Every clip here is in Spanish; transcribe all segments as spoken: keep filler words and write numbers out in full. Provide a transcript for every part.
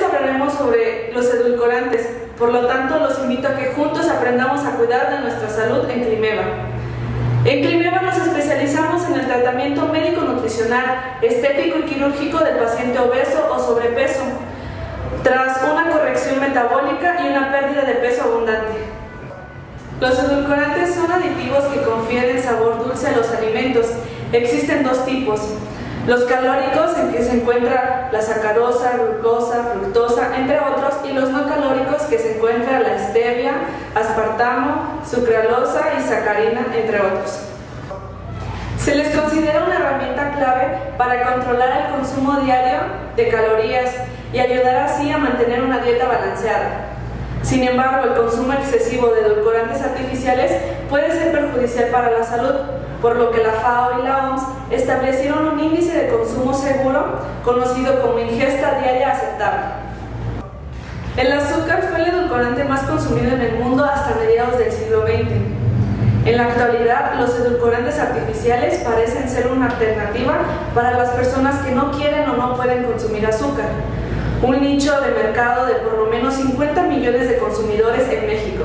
hablaremos sobre los edulcorantes, por lo tanto los invito a que juntos aprendamos a cuidar de nuestra salud en Climeva. En Climeva nos especializamos en el tratamiento médico-nutricional, estético y quirúrgico del paciente obeso o sobrepeso, tras una corrección metabólica y una pérdida de peso abundante. Los edulcorantes son aditivos que confieren sabor dulce a los alimentos. Existen dos tipos: los calóricos, en que se encuentra la sacarosa, glucosa, fructosa, entre otros, y los no calóricos, que se encuentra la stevia, aspartamo, sucralosa y sacarina, entre otros. Se les considera una herramienta clave para controlar el consumo diario de calorías y ayudar así a mantener una dieta balanceada. Sin embargo, el consumo excesivo de edulcorantes artificiales puede ser perjudicial para la salud, por lo que la FAO y la O M S establecieron un índice de consumo seguro, conocido como ingesta diaria aceptable. El azúcar fue el edulcorante más consumido en el mundo hasta mediados del siglo veinte. En la actualidad, los edulcorantes artificiales parecen ser una alternativa para las personas que no quieren o no pueden consumir azúcar, un nicho de mercado de por lo menos cincuenta millones de consumidores en México.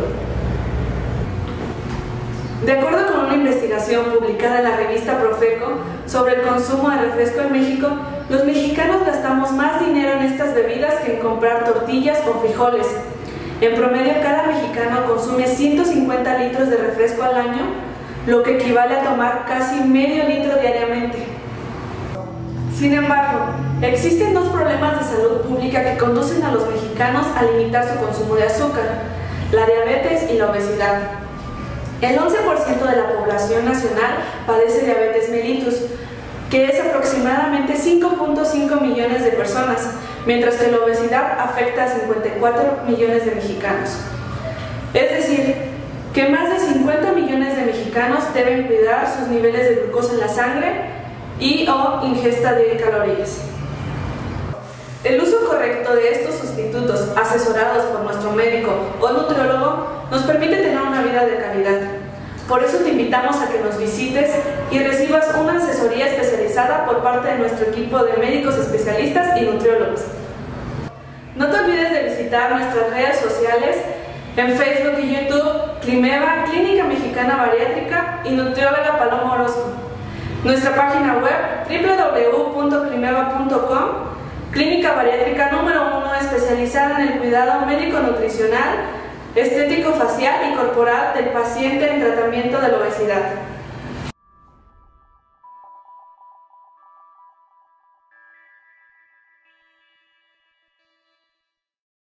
De acuerdo con una investigación publicada en la revista Profeco sobre el consumo de refresco en México, los mexicanos gastamos más dinero en estas bebidas que en comprar tortillas o frijoles. En promedio, cada mexicano consume ciento cincuenta litros de refresco al año, lo que equivale a tomar casi medio litro diariamente. Sin embargo, existen dos problemas de salud pública que conducen a los mexicanos a limitar su consumo de azúcar: la diabetes y la obesidad. El once por ciento de la población nacional padece diabetes mellitus, que es aproximadamente cinco punto cinco millones de personas, mientras que la obesidad afecta a cincuenta y cuatro millones de mexicanos. Es decir, que más de cincuenta millones de mexicanos deben cuidar sus niveles de glucosa en la sangre y o ingesta de calorías. El uso correcto de estos sustitutos, asesorados por nuestro médico o nutriólogo, nos permite tener una vida de calidad. Por eso te invitamos a que nos visites y recibas una asesoría especializada por parte de nuestro equipo de médicos especialistas y nutriólogos. No te olvides de visitar nuestras redes sociales en Facebook y YouTube: Climeva, Clínica Mexicana Bariátrica, y Nutrióloga Paloma Orozco. Nuestra página web doble u doble u doble u punto climeva punto com, clínica bariátrica número uno especializada en el cuidado médico-nutricional, estético facial y corporal del paciente en tratamiento de la obesidad.